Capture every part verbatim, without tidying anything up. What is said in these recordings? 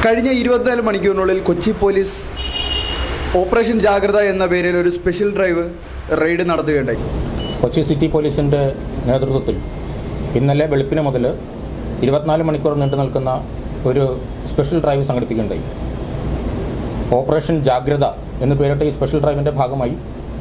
കഴിഞ്ഞ ഇരുപത്തിനാല് മണിക്കൂറിനുള്ളിൽ കൊച്ചി പോലീസ് ഓപ്പറേഷൻ ജാഗ്രത എന്ന പേരിൽ ഒരു സ്പെഷ്യൽ ഡ്രൈവ് റെയ്ഡ് നടത്തുകയുണ്ടായി. കൊച്ചി സിറ്റി പോലീസിൻ്റെ നേതൃത്വത്തിൽ ഇന്നലെ വെളുപ്പിന് മുതൽ ഇരുപത്തിനാല് മണിക്കൂർ നീണ്ടു നിൽക്കുന്ന ഒരു സ്പെഷ്യൽ ഡ്രൈവ് സംഘടിപ്പിക്കുകയുണ്ടായി. ഓപ്പറേഷൻ ജാഗ്രത എന്ന് പേരിട്ട ഈ സ്പെഷ്യൽ ഡ്രൈവിൻ്റെ ഭാഗമായി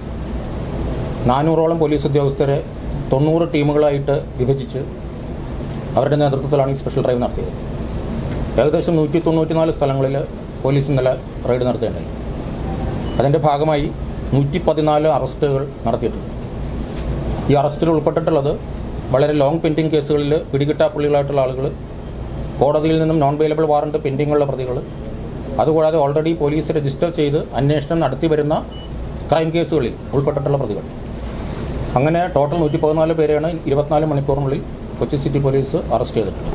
നാനൂറോളം പോലീസ് ഉദ്യോഗസ്ഥരെ തൊണ്ണൂറ് ടീമുകളായിട്ട് വിഭജിച്ച് അവരുടെ നേതൃത്വത്തിലാണ് ഈ സ്പെഷ്യൽ ഡ്രൈവ് നടത്തിയത്. ഏകദേശം നൂറ്റി തൊണ്ണൂറ്റിനാല് സ്ഥലങ്ങളിൽ പോലീസ് ഇന്നലെ റെയ്ഡ് നടത്തുകയുണ്ടായി. അതിൻ്റെ ഭാഗമായി നൂറ്റി പതിനാല് അറസ്റ്റുകൾ നടത്തിയിട്ടുണ്ട്. ഈ അറസ്റ്റിൽ ഉൾപ്പെട്ടിട്ടുള്ളത് വളരെ ലോങ് പെൻഡിങ് കേസുകളിൽ പിടികിട്ടാപ്പുള്ളികളായിട്ടുള്ള ആളുകൾ, കോടതിയിൽ നിന്നും നോൺ വെയിലബിൾ വാറണ്ട് പെൻഡിങ്ങുള്ള പ്രതികൾ, അതുകൂടാതെ ഓൾറെഡി പോലീസ് രജിസ്റ്റർ ചെയ്ത് അന്വേഷണം നടത്തി വരുന്ന ക്രൈം കേസുകളിൽ ഉൾപ്പെട്ടിട്ടുള്ള പ്രതികൾ. അങ്ങനെ ടോട്ടൽ നൂറ്റി പതിനാല് പേരെയാണ് ഇരുപത്തിനാല് മണിക്കൂറിനുള്ളിൽ കൊച്ചി സിറ്റി പോലീസ് അറസ്റ്റ് ചെയ്തിട്ടുള്ളത്.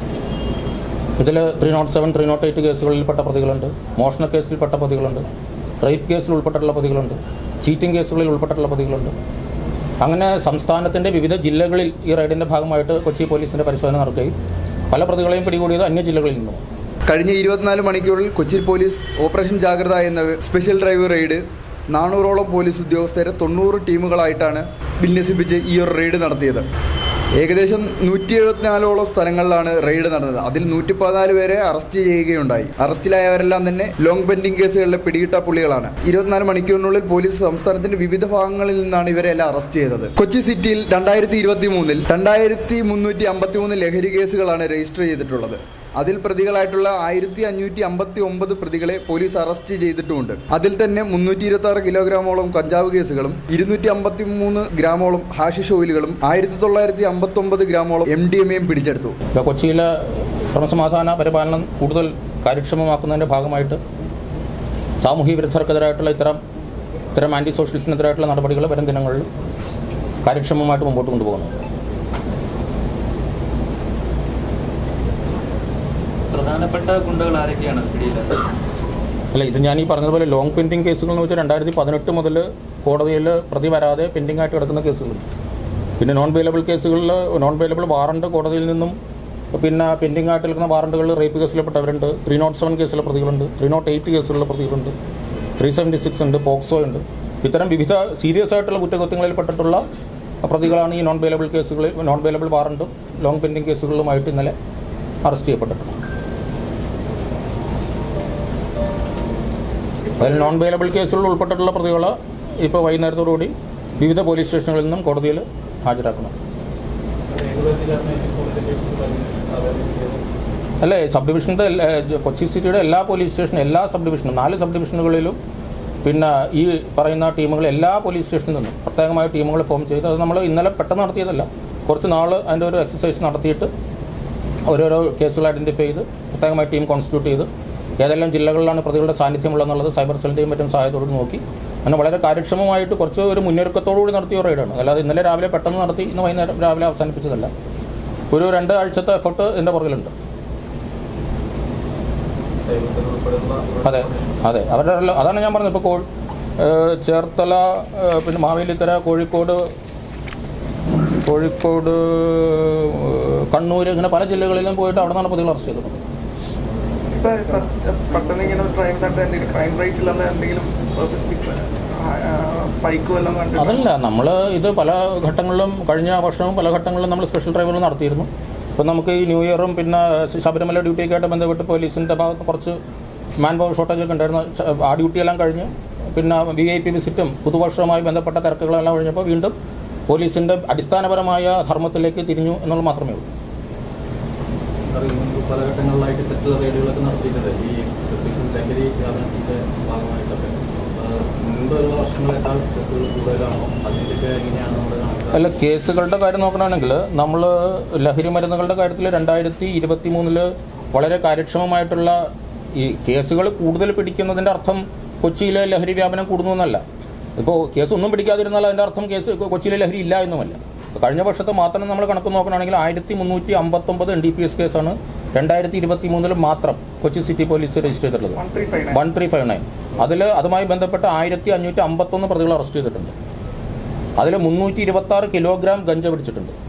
ഇതിൽ three naught seven three naught eight കേസുകളിൽപ്പെട്ട പ്രതികളുണ്ട്, മോഷണ കേസിൽപ്പെട്ട പ്രതികളുണ്ട്, റേപ്പ് കേസിൽ ഉൾപ്പെട്ടിട്ടുള്ള പ്രതികളുണ്ട്, ചീറ്റിംഗ് കേസുകളിൽ ഉൾപ്പെട്ടിട്ടുള്ള പ്രതികളുണ്ട്. അങ്ങനെ സംസ്ഥാനത്തിൻ്റെ വിവിധ ജില്ലകളിൽ ഈ റെയ്ഡിൻ്റെ ഭാഗമായിട്ട് കൊച്ചി പോലീസിൻ്റെ പരിശോധന നടക്കുകയും പല പ്രതികളെയും പിടികൂടിയത് അന്യ ജില്ലകളിൽ നിന്നും. കഴിഞ്ഞ ഇരുപത്തിനാല് മണിക്കൂറിൽ കൊച്ചി പോലീസ് ഓപ്പറേഷൻ ജാഗ്രത എന്ന സ്പെഷ്യൽ ഡ്രൈവ് റെയ്ഡ് നാനൂറോളം പോലീസ് ഉദ്യോഗസ്ഥരെ തൊണ്ണൂറ് ടീമുകളായിട്ടാണ് വിന്യസിപ്പിച്ച് ഈ ഒരു റെയ്ഡ് നടത്തിയത്. ഏകദേശം നൂറ്റി എഴുപത്തിനാലോളം സ്ഥലങ്ങളിലാണ് റെയ്ഡ് നടന്നത്. അതിൽ നൂറ്റി പതിനാല് പേരെ അറസ്റ്റ് ചെയ്യുകയുണ്ടായി. അറസ്റ്റിലായവരെല്ലാം തന്നെ ലോങ് പെൻഡിങ് കേസുകളിലെ പിടികിട്ട പുള്ളികളാണ്. ഇരുപത്തിനാല് മണിക്കൂറിനുള്ളിൽ പോലീസ് സംസ്ഥാനത്തിന്റെ വിവിധ ഭാഗങ്ങളിൽ നിന്നാണ് ഇവരെല്ലാം അറസ്റ്റ് ചെയ്തത്. കൊച്ചി സിറ്റിയിൽ രണ്ടായിരത്തി ഇരുപത്തി മൂന്നിൽ രണ്ടായിരത്തി മുന്നൂറ്റി അമ്പത്തി മൂന്ന് ലഹരി കേസുകളാണ് രജിസ്റ്റർ ചെയ്തിട്ടുള്ളത്. അതിൽ പ്രതികളായിട്ടുള്ള ആയിരത്തി അഞ്ഞൂറ്റി അമ്പത്തി ഒമ്പത് പ്രതികളെ പോലീസ് അറസ്റ്റ് ചെയ്തിട്ടുമുണ്ട്. അതിൽ തന്നെ മുന്നൂറ്റി ഇരുപത്തി ആറ് കിലോഗ്രാമോളം കഞ്ചാവ് കേസുകളും ഇരുന്നൂറ്റി അമ്പത്തി മൂന്ന് ഗ്രാമോളം ഹാഷിഷ് ഓയിലുകളും ആയിരത്തി തൊള്ളായിരത്തി അമ്പത്തി ഒമ്പത് ഗ്രാമോളം എം ഡി എം എയും പിടിച്ചെടുത്തു. കൊച്ചിയിലെ ക്രമസമാധാന പരിപാലനം കൂടുതൽ കാര്യക്ഷമമാക്കുന്നതിൻ്റെ ഭാഗമായിട്ട് സാമൂഹ്യ വിരുദ്ധർക്കെതിരായിട്ടുള്ള ഇത്തരം ഇത്തരം ആൻറ്റി സോഷ്യലിസ്റ്റിനെതിരായിട്ടുള്ള നടപടികൾ വരും ദിനങ്ങളിൽ കാര്യക്ഷമമായിട്ട് മുമ്പോട്ട് കൊണ്ടുപോകുന്നു. പ്രധാനപ്പെട്ട ഗുണ്ടകൾ ആരൊക്കെയാണ് പിടിയിലായത്? അല്ല, ഇത് ഞാൻ ഈ പറഞ്ഞതുപോലെ ലോങ് പെൻഡിങ് കേസുകൾ എന്ന് വെച്ചാൽ രണ്ടായിരത്തി പതിനെട്ട് മുതൽ കോടതിയിൽ പ്രതി വരാതെ പെൻഡിംഗ് ആയിട്ട് കിടക്കുന്ന കേസുകളുണ്ട്. പിന്നെ നോൺ വെയിലബിൾ കേസുകളിൽ നോൺ വെയിലബിൾ വാറണ്ട് കോടതിയിൽ നിന്നും പിന്നെ പെൻഡിംഗ് ആയിട്ട് നിൽക്കുന്ന വാറണ്ടുകളിൽ റേപ്പ് കേസിൽപ്പെട്ടവരുണ്ട്, ത്രീ നോട്ട് സെവൻ കേസിലെ പ്രതികളുണ്ട്, ത്രീ നോട്ട് എയ്റ്റ് കേസുകളിലെ പ്രതികളുണ്ട്, ത്രീ സെവൻറ്റി സിക്സ് ഉണ്ട്, പോക്സോ ഉണ്ട്. ഇത്തരം വിവിധ സീരിയസ് ആയിട്ടുള്ള കുറ്റകൃത്യങ്ങളിൽ പെട്ടിട്ടുള്ള പ്രതികളാണ് ഈ നോൺ വെയിലബിൾ കേസുകളിൽ നോൺ വെയിലബിൾ വാറണ്ടും ലോങ് പെൻഡിങ് കേസുകളിലുമായിട്ട് ഇന്നലെ അറസ്റ്റ് ചെയ്യപ്പെട്ടിട്ടുണ്ട്. അതിൽ നോൺ വെയിലബിൾ കേസുകളിൽ ഉൾപ്പെട്ടിട്ടുള്ള പ്രതികൾ ഇപ്പോൾ വൈകുന്നേരത്തോടുകൂടി വിവിധ പോലീസ് സ്റ്റേഷനുകളിൽ നിന്നും കോടതിയിൽ ഹാജരാക്കണം. അല്ലേ, സബ് ഡിവിഷൻ്റെ കൊച്ചി സിറ്റിയുടെ എല്ലാ പോലീസ് സ്റ്റേഷനും എല്ലാ സബ് ഡിവിഷനും നാല് സബ് ഡിവിഷനുകളിലും പിന്നെ ഈ പറയുന്ന ടീമുകൾ എല്ലാ പോലീസ് സ്റ്റേഷനിൽ നിന്നും പ്രത്യേകമായ ടീമുകൾ ഫോം ചെയ്ത്, അത് നമ്മൾ ഇന്നലെ പെട്ടെന്ന് നടത്തിയതല്ല, കുറച്ച് നാൾ അതിൻ്റെ ഒരു എക്സസൈസ് നടത്തിയിട്ട് ഓരോരോ കേസുകൾ ഐഡൻറ്റിഫൈ ചെയ്ത് പ്രത്യേകമായി ടീം കോൺസ്റ്റിറ്റ്യൂട്ട് ചെയ്ത് ഏതെല്ലാം ജില്ലകളിലാണ് പ്രതികളുടെ സാന്നിധ്യമുള്ളതെന്നുള്ളത് സൈബർ സെല്ലിൻ്റെയും മറ്റും സഹായത്തോട് നോക്കി അങ്ങനെ വളരെ കാര്യക്ഷമമായിട്ട് കുറച്ച് ഒരു മുന്നൊരുക്കത്തോടുകൂടി നടത്തിയ റെയ്ഡാണ്. അല്ലാതെ ഇന്നലെ രാവിലെ പെട്ടെന്ന് നടത്തി ഇന്ന് വൈകുന്നേരം രാവിലെ അവസാനിപ്പിച്ചതല്ല. ഒരു രണ്ട് ആഴ്ചത്തെ എഫർട്ട് ഇതിൻ്റെ പുറകിലുണ്ട്. അതെ അതെ അവരുടെ അതാണ് ഞാൻ പറഞ്ഞത്. ഇപ്പോൾ കോ ചേർത്തല, പിന്നെ മാവേലിക്കര, കോഴിക്കോട് കോഴിക്കോട് കണ്ണൂർ, ഇങ്ങനെ പല ജില്ലകളിലും പോയിട്ട് അവിടെ നിന്നാണ് പ്രതികൾ അറസ്റ്റ് ചെയ്തത്. അതല്ല, നമ്മൾ ഇത് പല ഘട്ടങ്ങളിലും കഴിഞ്ഞ വർഷവും പല ഘട്ടങ്ങളിലും നമ്മൾ സ്പെഷ്യൽ ഡ്രൈവുകൾ നടത്തിയിരുന്നു. ഇപ്പം നമുക്ക് ഈ ന്യൂ ഇയറും പിന്നെ ശബരിമല ഡ്യൂട്ടിയൊക്കെയായിട്ട് ബന്ധപ്പെട്ട് പോലീസിൻ്റെ ഭാഗത്ത് കുറച്ച് മാൻ പവർ ഷോർട്ടേജൊക്കെ ഉണ്ടായിരുന്നു. ആ ഡ്യൂട്ടിയെല്ലാം കഴിഞ്ഞ് പിന്നെ വി ഐ പി വിസിറ്റും പുതുവർഷവുമായി ബന്ധപ്പെട്ട തിരക്കുകളെല്ലാം കഴിഞ്ഞപ്പോൾ വീണ്ടും പോലീസിൻ്റെ അടിസ്ഥാനപരമായ ധർമ്മത്തിലേക്ക് തിരിഞ്ഞു എന്നുള്ളത് മാത്രമേ ഉള്ളൂ. പല ഘട്ടങ്ങളിലായിട്ട് തെറ്റ് റെയ്ഡുകളൊക്കെ നടത്തിയിട്ടുണ്ട് ഈ ലഹരി വ്യാപനത്തിൻ്റെ ഭാഗമായിട്ടൊക്കെ. മുൻപുള്ള വർഷങ്ങളെക്കാൾ കേസുകൾ കൂടുതലാണോ? അതിൻ്റെയൊക്കെ എങ്ങനെയാണ് നമ്മൾ? അല്ല, കേസുകളുടെ കാര്യം നോക്കണമെങ്കിൽ നമ്മൾ ലഹരി മരുന്നുകളുടെ കാര്യത്തിൽ രണ്ടായിരത്തി ഇരുപത്തി മൂന്നില് വളരെ കാര്യക്ഷമമായിട്ടുള്ള ഈ കേസുകൾ കൂടുതൽ പിടിക്കുന്നതിൻ്റെ അർത്ഥം കൊച്ചിയിലെ ലഹരി വ്യാപനം കൂടുന്നു എന്നല്ല. ഇപ്പോൾ കേസ് ഒന്നും പിടിക്കാതിരുന്നാൽ അതിൻ്റെ അർത്ഥം കേസ് കൊച്ചിയിലെ ലഹരി ഇല്ല എന്നുമല്ല. കഴിഞ്ഞ വർഷത്തെ മാത്രം നമ്മൾ കണക്ക് നോക്കുകയാണെങ്കിൽ ആയിരത്തി മുന്നൂറ്റി അമ്പത്തൊമ്പത് എൻ ഡി പി എസ് കേസാണ് രണ്ടായിരത്തി ഇരുപത്തി മൂന്നിൽ മാത്രം കൊച്ചി സിറ്റി പോലീസ് രജിസ്റ്റർ ചെയ്തിട്ടുള്ളത്. വൺ ത്രീ ഫൈവ് നയൻ അതിൽ അതുമായി ബന്ധപ്പെട്ട് ആയിരത്തി അഞ്ഞൂറ്റി അമ്പത്തൊന്ന് പ്രതികൾ അറസ്റ്റ് ചെയ്തിട്ടുണ്ട്. അതിൽ മുന്നൂറ്റി ഇരുപത്തി ആറ് കിലോഗ്രാം ഗഞ്ച പിടിച്ചിട്ടുണ്ട്.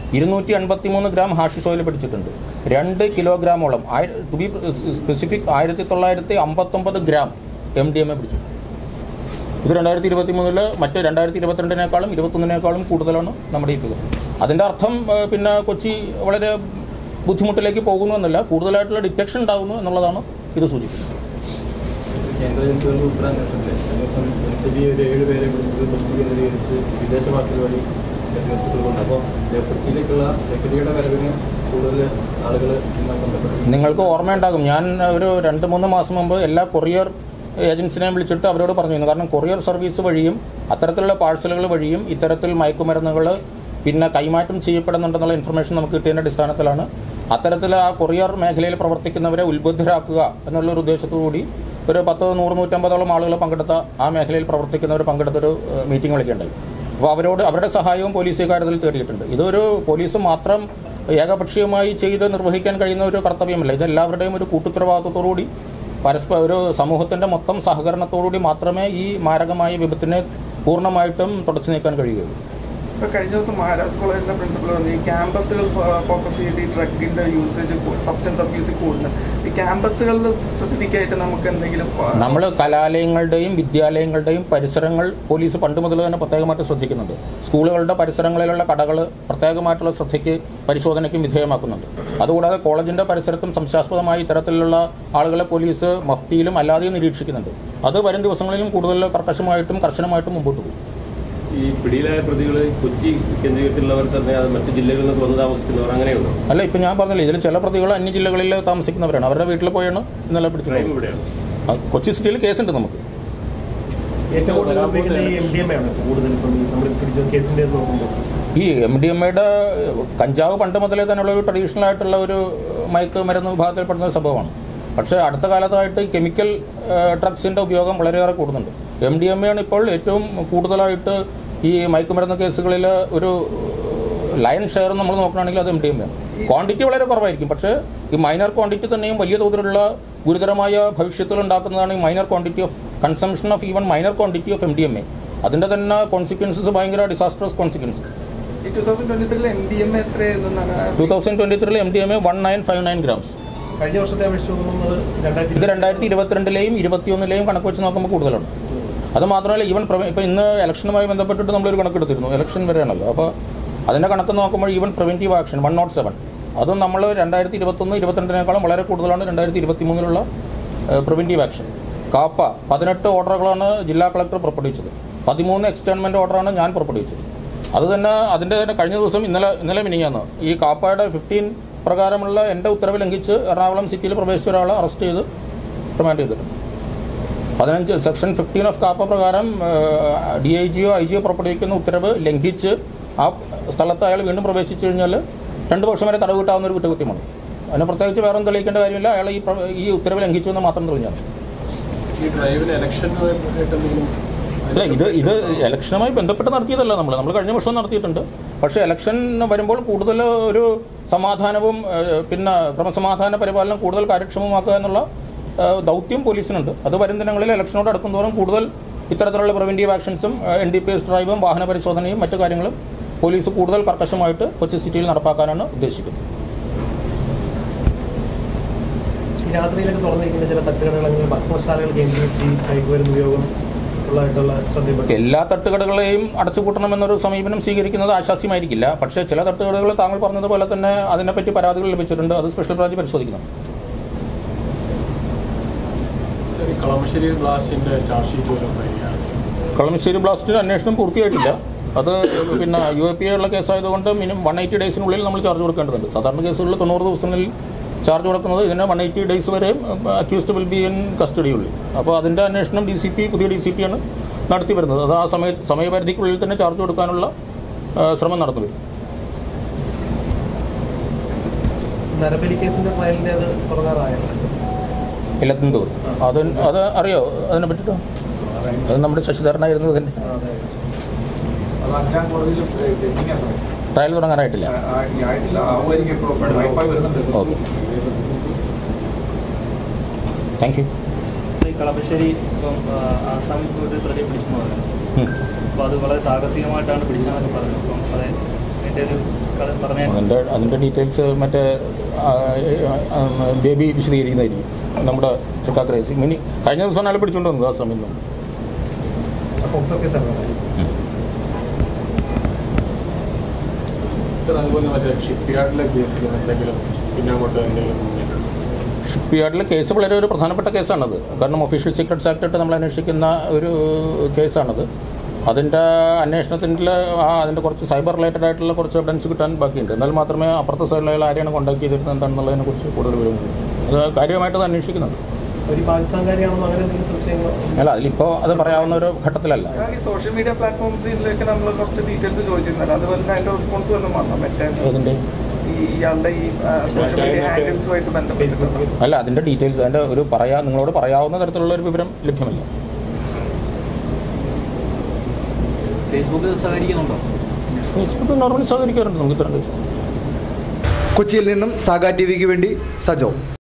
ഇരുന്നൂറ്റി അൻപത്തി മൂന്ന് ഗ്രാം ഹാഷിഷ് ഓയിൽ പിടിച്ചിട്ടുണ്ട്. രണ്ട് കിലോഗ്രാമോളം ടു ബി സ്പെസിഫിക് ആയിരത്തി തൊള്ളായിരത്തി അമ്പത്തൊമ്പത് gram M D M A പിടിച്ചിട്ടുണ്ട്. ഇത് രണ്ടായിരത്തി ഇരുപത്തി മൂന്നില് മറ്റ് രണ്ടായിരത്തി ഇരുപത്തിരണ്ടിനേക്കാളും ഇരുപത്തൊന്നിനേക്കാളും കൂടുതലാണ് നമ്മുടെ ഈ ഫിഗർ. അതിൻ്റെ അർത്ഥം പിന്നെ കൊച്ചി വളരെ ബുദ്ധിമുട്ടിലേക്ക് പോകുന്നു എന്നല്ല, കൂടുതലായിട്ടുള്ള ഡിറ്റക്ഷൻ ഉണ്ടാകുന്നു എന്നുള്ളതാണ് ഇത് സൂചിപ്പിക്കുന്നത്. കേന്ദ്ര ഏജൻസികളുടെ ഉത്തരാന്വേഷണത്തിലെ ഒരു ഏഴുപേരെ വിളിച്ചത് കൊച്ചി കേന്ദ്രീകരിച്ച് വിദേശവാസികൾ വഴി ലഹരിവസ്തുക്കളുണ്ട്. അപ്പോൾ കൊച്ചിയിലേക്കുള്ള ലഹരിയുടെ വരവിന് കൂടുതൽ ആളുകൾ ബന്ധപ്പെട്ടു. നിങ്ങൾക്ക് ഓർമ്മയുണ്ടാകും, ഞാൻ ഒരു രണ്ട് മൂന്ന് മാസം മുമ്പ് എല്ലാ കൊറിയർ ഏജൻസിനെയും വിളിച്ചിട്ട് അവരോട് പറഞ്ഞിരുന്നു. കാരണം കൊറിയർ സർവീസ് വഴിയും അത്തരത്തിലുള്ള പാഴ്സലുകൾ വഴിയും ഇത്തരത്തിൽ മയക്കുമരുന്നുകൾ പിന്നെ കൈമാറ്റം ചെയ്യപ്പെടുന്നുണ്ടെന്നുള്ള ഇൻഫർമേഷൻ നമുക്ക് കിട്ടിയതിൻ്റെ അടിസ്ഥാനത്തിലാണ് അത്തരത്തിൽ ആ കൊറിയർ മേഖലയിൽ പ്രവർത്തിക്കുന്നവരെ ഉത്ബുദ്ധരാക്കുക എന്നുള്ളൊരു ഉദ്ദേശത്തോടുകൂടി ഒരു പത്ത് നൂറ് നൂറ്റമ്പതോളം ആളുകൾ പങ്കെടുത്ത ആ മേഖലയിൽ പ്രവർത്തിക്കുന്നവർ പങ്കെടുത്തൊരു മീറ്റിംഗ് വിളിക്കേണ്ടായി. അപ്പോൾ അവരോട് അവരുടെ സഹായവും പോലീസ് ഇക്കാര്യത്തിൽ തേടിയിട്ടുണ്ട്. ഇതൊരു പോലീസ് മാത്രം ഏകപക്ഷീയമായി ചെയ്ത് നിർവഹിക്കാൻ കഴിയുന്ന ഒരു കർത്തവ്യമല്ല. ഇത് എല്ലാവരുടെയും ഒരു കൂട്ടുത്തരവാദിത്വത്തോടുകൂടി പരസ്പര ഒരു സമൂഹത്തിൻ്റെ മൊത്തം സഹകരണത്തോടുകൂടി മാത്രമേ ഈ മാരകമായ വിപത്തിനെ പൂർണ്ണമായിട്ടും തുടച്ചു നീക്കാൻ കഴിയുകയുള്ളൂ. ഇപ്പോൾ കഴിഞ്ഞ ദിവസം മഹാരാജ് കോളേജിൻ്റെ പ്രിൻസിപ്പൾ പറഞ്ഞു ഈ ക്യാമ്പസുകൾ ഫോക്കസ് ചെയ്ത് ഈ ഡ്രഗിൻ്റെ യൂസേജ് സബ്സ്റ്റൻസ് അബ്യൂസ് കൂടുന്നുണ്ട്. ഈ ക്യാമ്പസുകളിൽ സ്പെസിഫിക്കായിട്ട് നമുക്ക് എന്തെങ്കിലും നമ്മൾ കലാലയങ്ങളുടെയും വിദ്യാലയങ്ങളുടെയും പരിസരങ്ങൾ പോലീസ് പണ്ട് മുതൽ തന്നെ പ്രത്യേകമായിട്ട് ശ്രദ്ധിക്കുന്നുണ്ട്. സ്കൂളുകളുടെ പരിസരങ്ങളിലുള്ള കടകൾ പ്രത്യേകമായിട്ടുള്ള ശ്രദ്ധയ്ക്ക് പരിശോധനയ്ക്കും വിധേയമാക്കുന്നുണ്ട്. അതുകൂടാതെ കോളേജിൻ്റെ പരിസരത്തും സംശയാസ്പദമായി ഇത്തരത്തിലുള്ള ആളുകളെ പോലീസ് മഫ്തിയിലും അല്ലാതെയും നിരീക്ഷിക്കുന്നുണ്ട്. അത് വരും ദിവസങ്ങളിലും കൂടുതൽ കർക്കശമായിട്ടും കർശനമായിട്ടും മുമ്പോട്ട് പോകും. ഈ പിടിയിലായ പ്രതികൾ കൊച്ചി കേന്ദ്രീകരിച്ചുള്ളവർ തന്നെ അത് മറ്റു ജില്ലകളിൽ നിന്ന് വന്ന് താമസിക്കുന്നവർ അങ്ങനെയുണ്ടോ? അല്ല, ഇപ്പം ഞാൻ പറഞ്ഞില്ല, ഇതിൽ ചില പ്രതികൾ അന്യ ജില്ലകളിൽ താമസിക്കുന്നവരാണ്. അവരുടെ വീട്ടിൽ പോയാണ് ഇന്നലെ പിടിച്ചത്. കൊച്ചി സിറ്റിയിൽ കേസുണ്ട് നമുക്ക്. ഈ എം ഡി എം എയുടെ കഞ്ചാവ് പണ്ട് മുതലേ തന്നെയുള്ള ഒരു ട്രഡീഷണൽ ആയിട്ടുള്ള ഒരു മയക്ക് മരുന്ന് വിഭാഗത്തിൽപ്പെടുന്ന സംഭവമാണ്. പക്ഷേ അടുത്ത കാലത്തായിട്ട് കെമിക്കൽ ഡ്രഗ്സിൻ്റെ ഉപയോഗം വളരെയേറെ കൂടുന്നുണ്ട്. എം ഡി എം എ ആണ് ഇപ്പോൾ ഏറ്റവും കൂടുതലായിട്ട് ഈ മയക്കുമരുന്ന് കേസുകളിൽ ഒരു ലയൺ ഷെയർ നമ്മൾ നോക്കുകയാണെങ്കിൽ അത് എം ഡി എം എ ആണ്. ക്വാണ്ടിറ്റി വളരെ കുറവായിരിക്കും, പക്ഷേ ഈ മൈനർ ക്വാണ്ടിറ്റി തന്നെയും വലിയ തോതിലുള്ള ഗുരുതരമായ ഭവിഷ്യത്തുകൾ ഉണ്ടാക്കുന്നതാണ് ഈ minor quantity of consumption of even minor quantity of M D M A. അതിൻ്റെ തന്നെ കോൺസിക്വൻസസ് ഭയങ്കര disastrous consequences. Two thousand twenty ത്രീയിൽ എം ഡി എം എ എത്രയായിരുന്നു? ടൂ തൗസൻഡ് ട്വന്റി ത്രീയിൽ M D M A one nine five nine grams. കഴിഞ്ഞ വർഷത്തെ ഇത് രണ്ടായിരത്തി ഇരുപത്തിരണ്ടിലെയും ഇരുപത്തിയൊന്നിലെയും കണക്ക് വെച്ച് നോക്കുമ്പോൾ കൂടുതലാണ്. അത് മാത്രമല്ല, ഈവൻ ഇപ്പോൾ ഇന്ന് ഇലക്ഷനുമായി ബന്ധപ്പെട്ടിട്ട് നമ്മളൊരു കണക്കെടുത്തിരുന്നു, ഇലക്ഷൻ വരെയാണല്ലോ. അപ്പോൾ അതിൻ്റെ കണക്ക് നോക്കുമ്പോൾ even preventive action one naught seven അതും നമ്മൾ രണ്ടായിരത്തി ഇരുപത്തൊന്ന് ഇരുപത്തിരണ്ടിനേക്കാളും വളരെ കൂടുതലാണ് രണ്ടായിരത്തി ഇരുപത്തി മൂന്നിലുള്ള പ്രിവെൻറ്റീവ് ആക്ഷൻ. കാപ്പ പതിനെട്ട് ഓർഡറുകളാണ് ജില്ലാ കളക്ടർ പുറപ്പെടുവിച്ചത്. പതിമൂന്ന് എക്സ്റ്റേൺമെൻറ്റ് ഓർഡറാണ് ഞാൻ പുറപ്പെടുവിച്ചത്. അത് തന്നെ അതിൻ്റെ തന്നെ കഴിഞ്ഞ ദിവസം ഇന്നലെ ഇന്നലെ മിനിങ്ങാന്ന് ഈ കാപ്പയുടെ ഫിഫ്റ്റീൻ പ്രകാരമുള്ള എൻ്റെ ഉത്തരവ് ലംഘിച്ച് എറണാകുളം സിറ്റിയിൽ പ്രവേശിച്ച ഒരാളെ അറസ്റ്റ് ചെയ്ത് റിമാൻഡ് ചെയ്തിട്ടുണ്ട്. പതിനഞ്ച് സെക്ഷൻ ഫിഫ്റ്റീൻ ഓഫ് കാപ്പ പ്രകാരം ഡി ഐ ജിയോ ഐ ജിയോ പുറപ്പെടുവിക്കുന്ന ഉത്തരവ് ലംഘിച്ച് ആ സ്ഥലത്ത് അയാൾ വീണ്ടും പ്രവേശിച്ചു കഴിഞ്ഞാൽ രണ്ട് വർഷം വരെ തടവ് കിട്ടാവുന്ന ഒരു കുറ്റകൃത്യമാണ്. അതിന് പ്രത്യേകിച്ച് വേറെ ഒന്നും തെളിയിക്കേണ്ട കാര്യമില്ല. അയാൾ ഈ ഈ ഉത്തരവ് ലംഘിച്ചു എന്ന് മാത്രം തെളിഞ്ഞാൽ. അല്ല, ഇത് ഇത് ഇലക്ഷനുമായി ബന്ധപ്പെട്ട് നടത്തിയതല്ല. നമ്മൾ നമ്മൾ കഴിഞ്ഞ വർഷം നടത്തിയിട്ടുണ്ട്. പക്ഷേ ഇലക്ഷൻ വരുമ്പോൾ കൂടുതൽ ഒരു സമാധാനവും പിന്നെ ക്രമസമാധാന പരിപാലനം കൂടുതൽ കാര്യക്ഷമമാക്കുക എന്നുള്ള ദൗത്യം പോലീസിനുണ്ട്. അത് വരും ദിനങ്ങളിൽ ഇലക്ഷനോട് അടുക്കും തോറും കൂടുതൽ ഇത്തരത്തിലുള്ള പ്രിവെൻറ്റീവ് ആക്ഷൻസും എൻ ഡി പി എസ് ഡ്രൈവും വാഹന പരിശോധനയും മറ്റു കാര്യങ്ങളും പോലീസ് കൂടുതൽ കർക്കശമായിട്ട് കൊച്ചി സിറ്റിയിൽ നടപ്പാക്കാനാണ് ഉദ്ദേശിക്കുന്നത്. രാത്രിയിലൊക്കെ തുറന്നിരിക്കുന്ന ചില തട്ടുകടകൾ ഭക്ഷണശാലകൾ കേന്ദ്രീകരിച്ച് കൈക്കുവരുന്ന ഉപയോഗം എല്ലാ തട്ടുകടകളെയും അടച്ചുപൂട്ടണമെന്നൊരു സമീപനം സ്വീകരിക്കുന്നത് ആശാസ്യമായിരിക്കില്ല. പക്ഷേ ചില തട്ടുകടകൾ താങ്കൾ പറഞ്ഞതുപോലെ തന്നെ അതിനെപ്പറ്റി പരാതികൾ ലഭിച്ചിട്ടുണ്ട്. അത് സ്പെഷ്യൽ ബ്രാഞ്ച് പരിശോധിക്കണം. കളമശ്ശേരി ബ്ലാസ്റ്റിന്റെ ചാർജ് ഷീറ്റ് കളമശ്ശേരി ബ്ലാസ്റ്റിന്റെ അന്വേഷണം പൂർത്തിയായിട്ടില്ല. അത് പിന്നെ യു എ പി എ ഉള്ള കേസായതുകൊണ്ട് മിനിമം വൺ എയ്റ്റി ഡേയ്സിനുള്ളിൽ നമ്മൾ ചാർജ് കൊടുക്കേണ്ടതുണ്ട്. സാധാരണ കേസുകളിൽ തൊണ്ണൂറ് ദിവസങ്ങളിൽ ചാർജ് കൊടുക്കുന്നത്. ഇതിന് വൺ എയ്റ്റി ഡേയ്സ് വരെ accused will be in custody ഉള്ളി. അപ്പോൾ അതിൻ്റെ അന്വേഷണം ഡി സി പി പുതിയ ഡി സി പി ആണ് നടത്തി വരുന്നത്. അത് ആ സമയ സമയപരിധിക്കുള്ളിൽ തന്നെ ചാർജ് കൊടുക്കാനുള്ള ശ്രമം നടന്നു വരും. നരബലി കേസിന്റെ ട്രയലിന്റെ അത് തുടങ്ങാറായോ? ഇല്ലത്തൊരു അത് അത് അറിയോ അതിനെ പറ്റിട്ടോ? അത് നമ്മുടെ ശശിധരനായിരുന്നു ഇതിൻ്റെ ട്രയൽ തുടങ്ങാനായിട്ടില്ല. Okay, thank you. കളമശ്ശേരി ഇപ്പം ആസാമിൽ പോയിട്ട് പ്രതി പിടിച്ചെന്ന് പറഞ്ഞു. അപ്പോൾ അത് വളരെ സാഹസികമായിട്ടാണ് പിടിച്ചതെന്നൊക്കെ പറഞ്ഞു. അപ്പം അതെ അതിന്റെ ഒരു കഥ പറഞ്ഞ അതിൻ്റെ അതിൻ്റെ ഡീറ്റെയിൽസ് മറ്റേ ആ, ആ, ബേബി വിശദീകരിക്കുന്നതായിരിക്കും. നമ്മുടെ തൃക്കാക്കര എസ് മിനി കഴിഞ്ഞ ദിവസം അയാൾ പിടിച്ചുകൊണ്ട് വന്നത് ആ സമയം നമ്മൾ പോക്സോ കേസാണ്. സർ, അതുപോലെ മറ്റേ ഷിപ്പ് യാർഡിലെ കേസിലും എന്തെങ്കിലും പിന്നെ അങ്ങോട്ട് എന്തെങ്കിലും ഷിപ്പ് യാർഡിലെ കേസ് വളരെ ഒരു പ്രധാനപ്പെട്ട കേസാണത്. കാരണം ഒഫീഷ്യൽ സീക്രട്സ് ആക്ട് ഇട്ട് നമ്മൾ അന്വേഷിക്കുന്ന ഒരു കേസാണത്. അതിൻ്റെ അന്വേഷണത്തിൻ്റെ ആ അതിൻ്റെ കുറച്ച് സൈബർ റിലേറ്റഡ് ആയിട്ടുള്ള കുറച്ച് എവിഡൻസ് കിട്ടാൻ ബാക്കിയുണ്ട്. എന്നാൽ മാത്രമേ അപ്പുറത്തെ സൈഡിലുള്ള ആരെയാണ് കോൺടാക്ട് ചെയ്തിരുന്നത് എന്താണെന്നുള്ളതിനെ കുറിച്ച് കൂടുതൽ വിവരങ്ങൾ അത് കാര്യമായിട്ട് അത് അന്വേഷിക്കുന്നുണ്ട്. ഒരു പാകിസ്ഥാൻകാരിയാണെന്നോ അങ്ങനെ എന്തെങ്കിലും സംശയങ്ങളോ? അല്ല, അതിലിപ്പോൾ അത് പറയാവുന്ന ഒരു ഘട്ടത്തിലല്ല. ഈ സോഷ്യൽ മീഡിയ പ്ലാറ്റ്ഫോംസിലേക്ക് നമ്മൾ കുറച്ച് ഡീറ്റെയിൽസ് ചോദിച്ചിരുന്നത്, അതുപോലെ തന്നെ അതിന്റെ റെസ്പോൺസ് വല്ലതും വന്നോ മറ്റേ അതിൻ്റെ ഈ ഇയാളുടെ ഈ സോഷ്യൽ മീഡിയ ഹാൻഡിൽസുമായിട്ട് ബന്ധപ്പെട്ടിട്ടുണ്ടോ? അല്ല, അതിൻ്റെ ഡീറ്റെയിൽസ് അതിൻ്റെ ഒരു പറയാ നിങ്ങളോട് പറയാവുന്ന തരത്തിലുള്ള ഒരു വിവരം ലഭ്യമല്ല. ഫേസ്ബുക്ക് സഹകരിക്കുന്നുണ്ടോ? ഫേസ്ബുക്ക് നോർമലി സഹകരിക്കാറുണ്ട് നമുക്ക് ഇത്തരം കേസ്. കൊച്ചിയിൽ നിന്നും സാഗ ടി വിക്ക് വേണ്ടി സജോ.